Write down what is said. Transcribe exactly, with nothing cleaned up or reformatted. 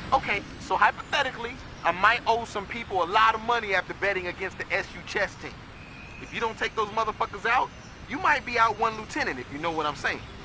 Okay, so hypothetically, I might owe some people a lot of money after betting against the S U chess team. If you don't take those motherfuckers out, you might be out one lieutenant, if you know what I'm saying.